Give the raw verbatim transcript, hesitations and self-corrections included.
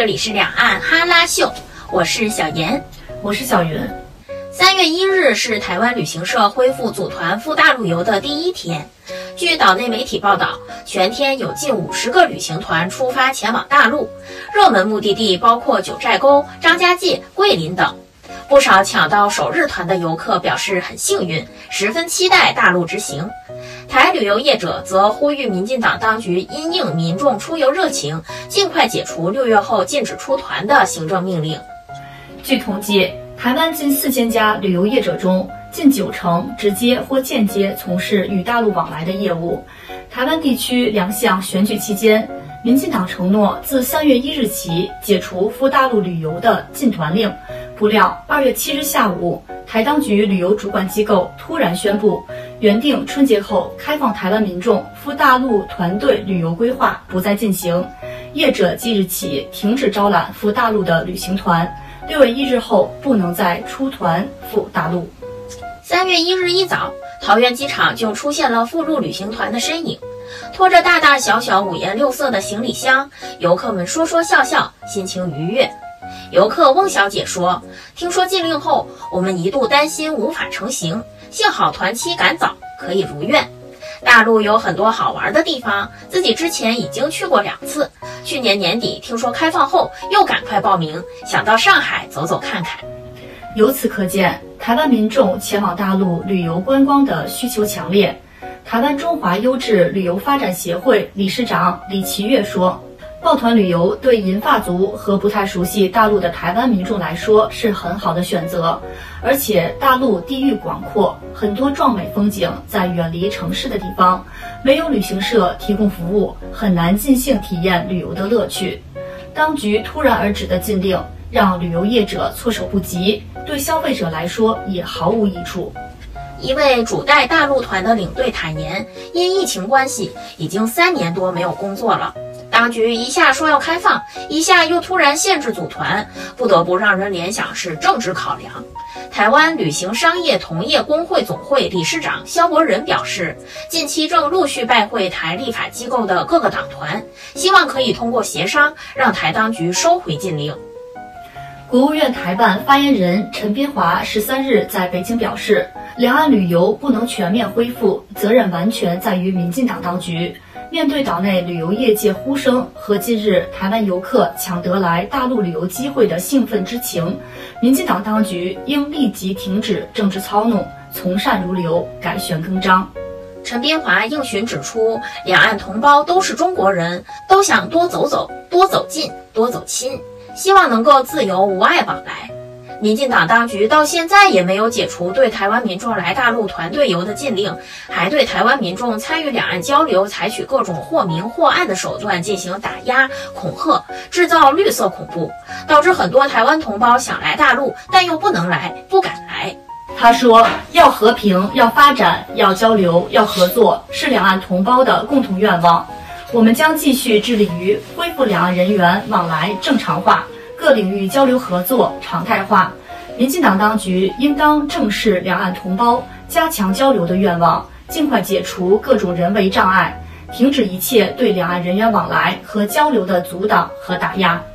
这里是两岸哈拉秀，我是小严， 我是小云。 三月一日是台湾旅行社恢复组团赴大陆游的第一天。据岛内媒体报道，全天有近五十个旅行团出发前往大陆，热门目的地包括九寨沟、张家界、桂林等。不少抢到首日团的游客表示很幸运，十分期待大陆之行。台旅游业者则呼吁民进党当局因应民众出游热情，尽快解除六月后禁止出团的行政命令。 据统计，台湾近四千家旅游业者中，近九成直接或间接从事与大陆往来的业务。台湾地区两项选举期间，民进党承诺自三月一日起解除赴大陆旅游的禁团令。不料二月七日下午，台当局旅游主管机构突然宣布，原定春节后开放台湾民众赴大陆团队旅游规划不再进行，业者即日起停止招揽赴大陆的旅行团，六月一日后不能再出团赴大陆。 三月一日一早，桃园机场就出现了赴陆旅行团的身影，拖着大大小小五颜六色的行李箱，游客们说说笑笑，心情愉悦。游客翁小姐说，听说禁令后，我们一度担心无法成行，幸好团期赶早，可以如愿。大陆有很多好玩的地方，自己之前已经去过两次，去年年底听说开放后，又赶快报名，想到上海走走看看。 由此可见，台湾民众前往大陆旅游观光的需求强烈。台湾中华优质旅游发展协会理事长李奇岳说，抱团旅游对银发族和不太熟悉大陆的台湾民众来说是很好的选择，而且大陆地域广阔，很多壮美风景在远离城市的地方，没有旅行社提供服务，很难尽兴体验旅游的乐趣。当局突然而止的禁令让旅游业者措手不及，对消费者来说也毫无益处。 一位主带大陆团的领队坦言，因疫情关系，已经三年多没有工作了。当局一下说要开放，一下又突然限制组团，不得不让人联想是政治考量。台湾旅行商业同业工会总会理事长萧伯仁表示，近期正陆续拜会台立法机构的各个党团，希望可以通过协商让台当局收回禁令。 国务院台办发言人陈斌华十三日在北京表示，两岸旅游不能全面恢复，责任完全在于民进党当局。面对岛内旅游业界呼声和近日台湾游客抢得来大陆旅游机会的兴奋之情，民进党当局应立即停止政治操弄，从善如流，改弦更张。 陈斌华应询指出，两岸同胞都是中国人，都想多走走，多走近，多走亲，希望能够自由无碍往来。民进党当局到现在也没有解除对台湾民众来大陆团队游的禁令，还对台湾民众参与两岸交流采取各种或明或暗的手段进行打压、恐吓，制造绿色恐怖，导致很多台湾同胞想来大陆，但又不能来，不敢来。 他说，要和平，要发展，要交流，要合作，是两岸同胞的共同愿望。我们将继续致力于恢复两岸人员往来正常化，各领域交流合作常态化。民进党当局应当正视两岸同胞加强交流的愿望，尽快解除各种人为障碍，停止一切对两岸人员往来和交流的阻挡和打压。